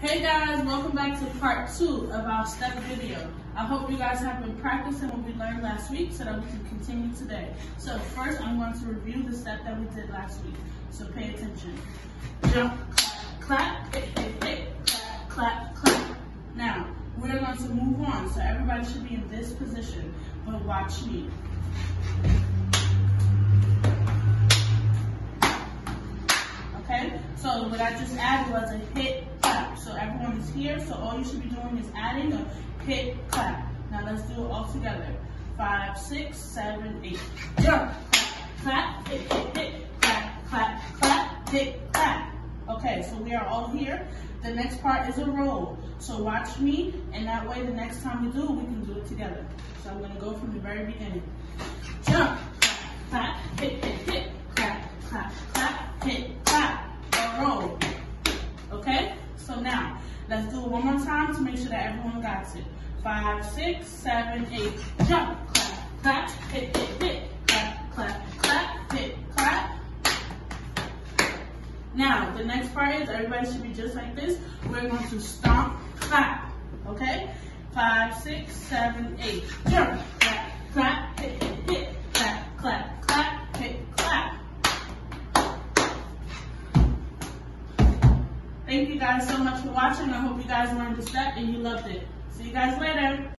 Hey guys, welcome back to part 2 of our step video. I hope you guys have been practicing what we learned last week so that we can continue today. So first, I'm going to review the step that we did last week. So pay attention. Jump, clap, hit, hit, hit, clap, clap, clap. Now, we're going to move on. So everybody should be in this position, but watch me. Okay, so what I just added was a hit, clap. So everyone is here, so all you should be doing is adding a hit, clap. Now let's do it all together. 5, 6, 7, 8. Jump, clap, hit, hit, hit, clap, clap, clap, hit, clap. Okay, so we are all here. The next part is a roll. So watch me, and that way the next time we do it, we can do it together. So I'm gonna go from the very beginning. Jump, clap, hit, hit, hit, clap, clap, clap, hit, clap, or roll. Okay? So now, let's do it one more time to make sure that everyone got it. 5, 6, 7, 8. Jump, clap, clap, hit, hit, hit, clap, clap, clap, hit, clap. Now, the next part is everybody should be just like this. We're going to stomp, clap. Okay? 5, 6, 7, 8. Jump, clap, clap, hit, hit, hit, clap, clap, clap, hit, clap. Thank you guys so much for watching. I hope you guys learned the step and you loved it. See you guys later.